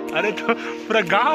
अरे तो पूरा गांव।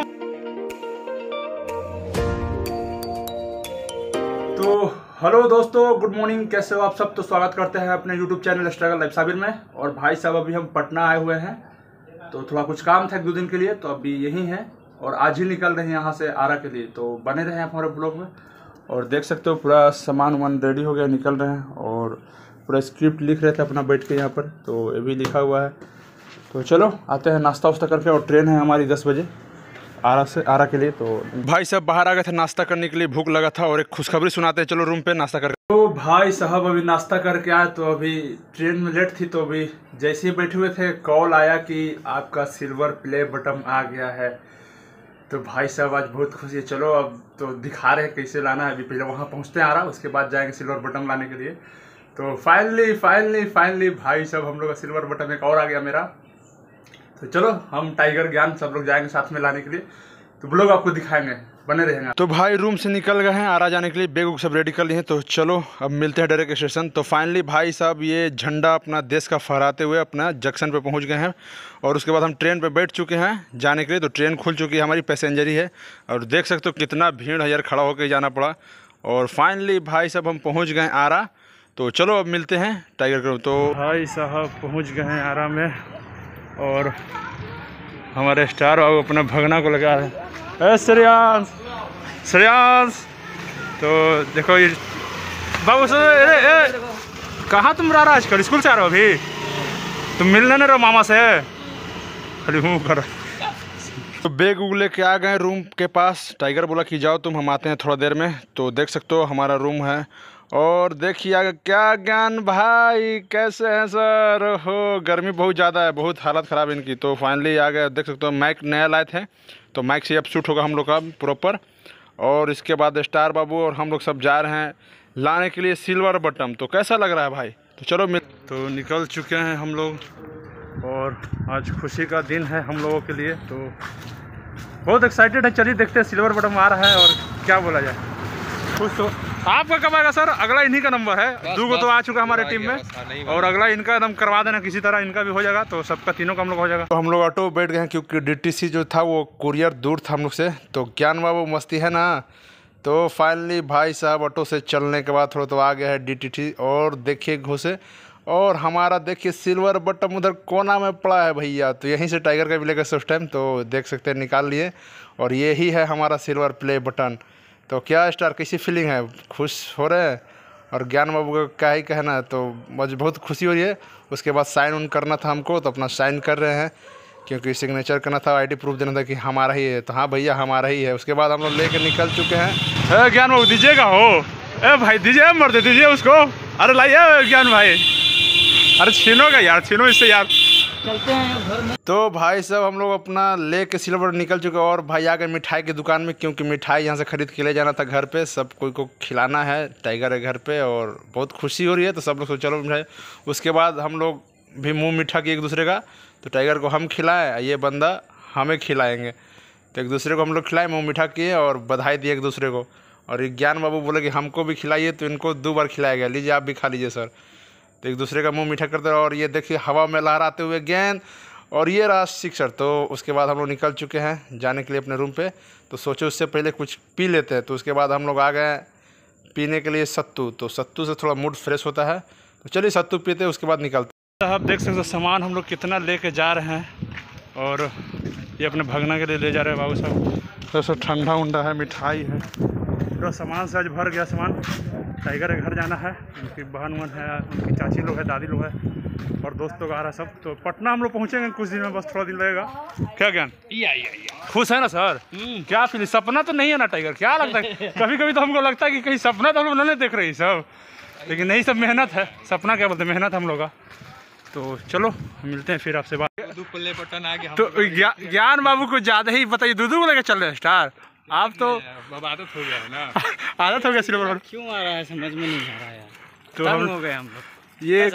तो हेलो दोस्तों, गुड मॉर्निंग, कैसे हो आप सब। तो स्वागत करते हैं अपने YouTube channel struggle life Sabir में। और भाई साहब अभी हम पटना आए हुए हैं, तो थोड़ा कुछ काम था 1-2 दिन के लिए, तो अभी यहीं हैं और आज ही निकल रहे हैं यहाँ से आरा के लिए। तो बने रहे हैं हमारे ब्लॉग में। और देख सकते हो पूरा सामान वामान रेडी हो गया, निकल रहे हैं और पूरा स्क्रिप्ट लिख रहे थे अपना बैठ के यहाँ पर, तो ये भी लिखा हुआ है। तो चलो आते हैं नाश्ता वास्ता करके। और ट्रेन है हमारी 10 बजे आरा के लिए। तो भाई साहब बाहर आ गए थे नाश्ता करने के लिए, भूख लगा था और एक खुशखबरी सुनाते हैं, चलो रूम पे नाश्ता करके। तो भाई साहब अभी नाश्ता करके आए, तो अभी ट्रेन में लेट थी, तो अभी जैसे ही बैठे हुए थे कॉल आया कि आपका सिल्वर प्ले बटन आ गया है। तो भाई साहब आज बहुत खुशी है। चलो अब तो दिखा रहे हैं कैसे लाना है। अभी पहले वहाँ पहुँचते हैं आरा, उसके बाद जाएंगे सिल्वर बटन लाने के लिए। तो फाइनली भाई साहब हम लोग का सिल्वर बटन एक और आ गया मेरा। तो चलो हम टाइगर ज्ञान सब लोग जाएंगे साथ में लाने के लिए, तो ब्लॉग आपको दिखाएंगे, बने रहेंगे। तो भाई रूम से निकल गए हैं आरा जाने के लिए, बैग सब रेडी कर लिए हैं। तो चलो अब मिलते हैं डायरेक्ट स्टेशन। तो फाइनली भाई साहब ये झंडा अपना देश का फहराते हुए अपना जंक्शन पे पहुंच गए हैं। और उसके बाद हम ट्रेन पे बैठ चुके हैं जाने के लिए। तो ट्रेन खुल चुकी है, हमारी पैसेंजर ही है। और देख सकते हो कितना भीड़ है यार, खड़ा होकर जाना पड़ा। और फाइनली भाई साहब हम पहुँच गए आरा। तो चलो अब मिलते हैं टाइगर ग्रुप। तो भाई साहब पहुँच गए हैं आरा में और हमारे स्टार बाबू अपना भगना को लगा रहे हैं। श्रेयांश तो देखो ये बाबू सर, कहाँ तुम रह रहा आजकल, स्कूल से आ रहे हो अभी? तुम मिलने नहीं रहो मामा से, खाली हूँ कर। तो बैग उग लेके आ गए रूम के पास। टाइगर बोला कि जाओ तुम, हम आते हैं थोड़ा देर में। तो देख सकते हो हमारा रूम है। और देखिए आगे क्या ज्ञान भाई, कैसे हैं सर? हो गर्मी बहुत ज़्यादा है, बहुत हालत ख़राब है इनकी। तो फाइनली आ गए, देख सकते हो माइक नया लाए थे, तो माइक से अब शूट होगा हम लोग का प्रॉपर। और इसके बाद स्टार बाबू और हम लोग सब जा रहे हैं लाने के लिए सिल्वर बटन। तो कैसा लग रहा है भाई? तो चलो तो निकल चुके हैं हम लोग और आज खुशी का दिन है हम लोगों के लिए। तो बहुत एक्साइटेड है, चलिए देखते हैं सिल्वर बटन आ रहा है और क्या बोला जाए। खुश तो आपका कब आएगा सर? अगला इन्हीं का नंबर है, 2 तो आ चुका हमारे टीम में और अगला इनका एकदम करवा देना किसी तरह, इनका भी हो जाएगा। तो सबका तीनों का हम लोग हो जाएगा। तो हम लोग ऑटो बैठ गए हैं क्योंकि DTC जो था वो कुरियर दूर था हम लोग से। तो ज्ञान बाबू मस्ती है ना। तो फाइनली भाई साहब ऑटो से चलने के बाद थोड़ा तो आ गया है DTC। और देखिए घुसे और हमारा देखिए सिल्वर बटन उधर कोना में पड़ा है भैया। तो यहीं से टाइगर का मिलेगा उस टाइम, तो देख सकते हैं निकाल लिए। और यही है हमारा सिल्वर प्ले बटन। तो क्या स्टार, कैसी फीलिंग है? खुश हो रहे हैं? और ज्ञान बाबू का क्या ही कहना है, तो मुझे बहुत खुशी हो रही है। उसके बाद साइन उन करना था हमको, तो अपना साइन कर रहे हैं क्योंकि सिग्नेचर करना था, ID प्रूफ देना था कि हमारा ही है। तो हाँ भैया हमारा ही है। उसके बाद हम लोग लेकर निकल चुके हैं। ज्ञान बाबू दीजिएगा हो, ए भाई दीजिए, मर दे दीजिए उसको। अरे लाइए ज्ञान भाई, अरे छीनोगा यार, छीनो इससे यार। चलते हैं घर में। तो भाई साहब हम लोग अपना लेके सिल्वर निकल चुके और भाई आ गए मिठाई की दुकान में, क्योंकि मिठाई यहाँ से खरीद के ले जाना था घर पे, सब कोई को खिलाना है टाइगर है घर पे। और बहुत खुशी हो रही है, तो सब लोग सोच चलो मिठाई। उसके बाद हम लोग भी मुंह मीठा किए एक दूसरे का। तो टाइगर को हम खिलाएं, ये बंदा हमें खिलाएंगे। तो एक दूसरे को हम लोग खिलाए, मुँह मीठा किए और बधाई दिए एक दूसरे को। और ये ज्ञान बाबू बोले कि हमको भी खिलाइए, तो इनको 2 बार खिलाया गया, लीजिए आप भी खा लीजिए सर। तो एक दूसरे का मुंह मीठा करते रहे। और ये देखिए हवा में लहराते हुए गेंद, और ये रहा शिक्षर। तो उसके बाद हम लोग निकल चुके हैं जाने के लिए अपने रूम पे। तो सोचे उससे पहले कुछ पी लेते हैं। तो उसके बाद हम लोग आ गए पीने के लिए सत्तू। तो सत्तू से थोड़ा मूड फ्रेश होता है, तो चलिए सत्तू पीते हैं, उसके बाद निकलते हैं। आप देख सकते हो सामान हम लोग कितना लेके जा रहे हैं। और ये अपने भगना के लिए ले जा रहे हैं बाबू साहब। तो सब ठंडा उंडा है, मिठाई है, पूरा सामान से आज भर गया सामान। टाइगर के घर जाना है, उनकी बहन वन है, उनकी चाची लोग है, दादी लोग है और दोस्त लोग आ रहा है सब। तो पटना हम लोग पहुँचेंगे कुछ दिन में, बस थोड़ा दिन लगेगा। क्या ज्ञान, खुश है ना सर? क्या फील, सपना तो नहीं है ना टाइगर? क्या लगता है कभी कभी तो हमको लगता है कि कहीं सपना तो हम लोग नहीं देख रहे सब, लेकिन नहीं, सब मेहनत है। सपना क्या बोलते हैं, मेहनत हम लोग का। तो चलो मिलते हैं फिर आपसे बात। बटन आ गया। तो ज्ञान बाबू को ज़्यादा ही बताइए, दूधू को लेकर चल रहे हैं स्टार आप। तो आदत हो गया है ना। आदत हो गया सिल्वर, क्यों आ रहा है समझ में नहीं आ रहा है। तो हम हो गए हम लोग, ये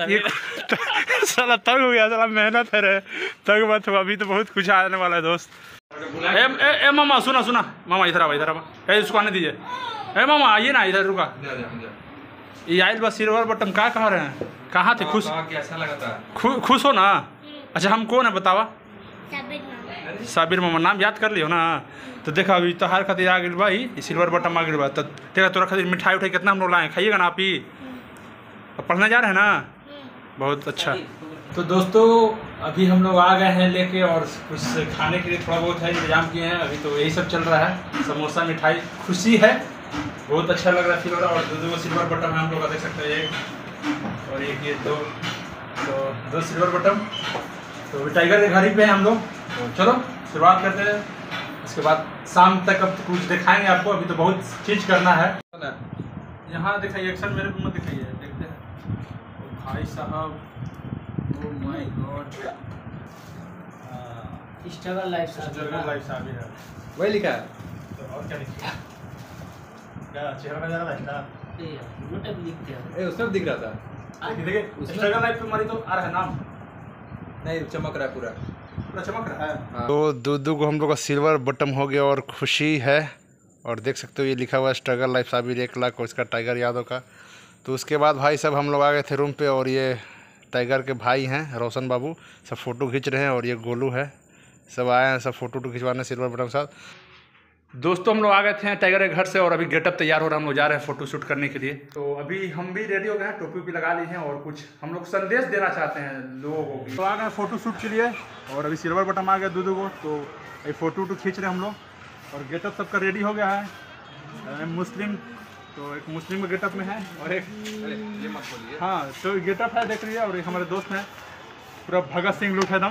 साला तंग हो गया, साला मेहनत है रे, तंग मत हो। अभी तो बहुत कुछ आने वाला है दोस्त। ए मामा सुना मामा, इधर आ, इधर आ, इसको आने दीजिए। ए मामा आइए ना, इधर रुका। ये आइल बस सिल्वर बटन का कह रहे हैं, कहाँ थे? खुश, कैसा लगा था? खुश हो ना? अच्छा हम कौन है बतावा? साबिर मामा नाम याद कर लियो ना। तो देखा अभी तोहार खातिर आ गई भाई सिल्वर बटन आ गई बा। तो देखा तोरा खातिर मिठाई उठाई कितना हम लोग लाए, खाइएगा ना आप ही। अब पढ़ने जा रहे हैं ना, बहुत अच्छा। तो दोस्तों अभी हम लोग आ गए हैं लेके, और कुछ खाने के लिए थोड़ा बहुत है इंतजाम किए हैं। अभी तो यही सब चल रहा है, समोसा मिठाई, खुशी है, बहुत अच्छा लग रहा है फील हो रहा है। और दो सिल्वर बटन है हम लोग का, देख सकते हैं एक और एक, ये दो सिल्वर बटन। तो टाइगर के घर ही पे हैं हम लोग। तो चलो शुरुआत करते हैं, उसके बाद शाम तक अब कुछ दिखाएंगे आपको। अभी तो बहुत चीज़ करना है। यहाँ दिखाइए, एक्शन मेरे को मत दिखाइए, देखते हैं भाई साहब। Oh my God, struggle life Sabir है, वही लिखा है। तो और क्या लिखा, क्या चेहरा में ज़्यादा लगता है, उसमें दिख रहा था। देखिए स्ट्रगल लाइफ पे हमारी तो आ रहा है नाम, नहीं चमक रहा है पूरा चमक रहा है। तो दूधू को हम लोग का सिल्वर बटन हो गया और खुशी है। और देख सकते हो ये लिखा हुआ है स्ट्रगल लाइफ साबिर 1 लाख, और इसका टाइगर यादव का। तो उसके बाद भाई सब हम लोग आ गए थे रूम पे, और ये टाइगर के भाई हैं रोशन बाबू, सब फ़ोटो खींच रहे हैं। और ये गोलू है, सब आए हैं सब फ़ोटो खिंचवाने सिल्वर बटन के साथ। दोस्तों हम लोग आ गए थे टाइगर के घर से, और अभी गेटअप तैयार हो रहा है, हम लोग जा रहे हैं फ़ोटो शूट करने के लिए। तो अभी हम भी रेडी हो गए हैं, टोपी भी लगा ली है, और कुछ हम लोग संदेश देना चाहते हैं लोगों को। तो आ गए फ़ोटो शूट के लिए, और अभी सिल्वर बटन आ गया दूधू को। तो ये फ़ोटो खींच रहे हैं हम लोग, और गेटअप सबका रेडी हो गया है। मुस्लिम, तो एक मुस्लिम के गेटअप में है, और एक ये मत बोलिए। हाँ तो गेटअप है देख लीजिए। और एक हमारे दोस्त हैं, पूरा भगत सिंह लुक है एकदम।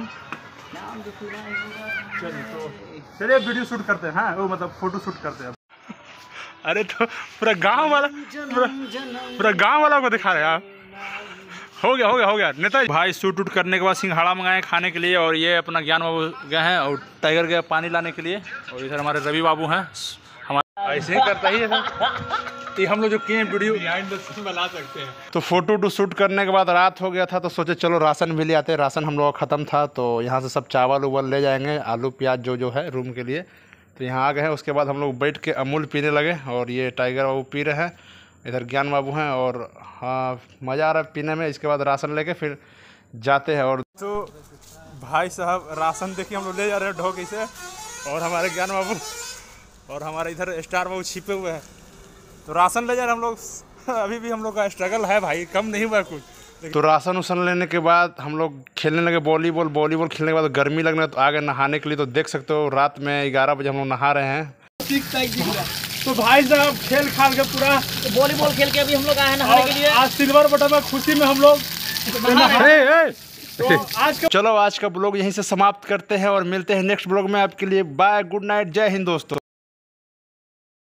चलिए वीडियो शूट करते हैं, हाँ वो मतलब फोटो शूट करते हैं। अरे तो पूरा गांव वाला को दिखा रहे आप। हो गया नेता भाई। शूट उट करने के बाद सिंघाड़ा मंगाए खाने के लिए, और ये अपना ज्ञान बाबू गए हैं और टाइगर गए पानी लाने के लिए। और इधर हमारे रवि बाबू हैं, हमारे ऐसे ही करता ही है। ये हम लोग जो किए वीडियो बना सकते हैं। तो फोटो शूट करने के बाद रात हो गया था, तो सोचे चलो राशन भी ले आते हैं। राशन हम लोग का ख़त्म था, तो यहाँ से सब चावल उवल ले जाएंगे, आलू प्याज जो है रूम के लिए। तो यहाँ आ गए हैं। उसके बाद हम लोग बैठ के अमूल पीने लगे, और ये टाइगर बाबू पी रहे हैं, इधर ज्ञान बाबू हैं। और हाँ मज़ा आ रहा है पीने में। इसके बाद राशन लेके फिर जाते हैं। और तो भाई साहब राशन देखिए हम लोग ले जा रहे हैं ढोकी से, और हमारे ज्ञान बाबू और हमारे इधर स्टार बाबू छिपे हुए हैं। तो राशन ले जा रहे हम लोग। अभी भी हम लोग का स्ट्रगल है भाई, कम नहीं हुआ कुछ। तो राशन उसन लेने के बाद हम लोग खेलने लगे वॉलीबॉल खेलने के बाद गर्मी लगने, तो आ गए नहाने के लिए। तो देख सकते हो रात में 11 बजे हम लोग नहा रहे हैं। तो भाई साहब खेल खाल के पूरा वॉलीबॉल खेल के अभी हम लोग आए हैं नहाने के लिए। आज सिल्वर बटन में खुशी में हम लोग तो चलो आज का ब्लॉग यहीं से समाप्त करते हैं, और मिलते हैं नेक्स्ट ब्लॉग में। आपके लिए बाय, गुड नाइट, जय हिंद दोस्तों।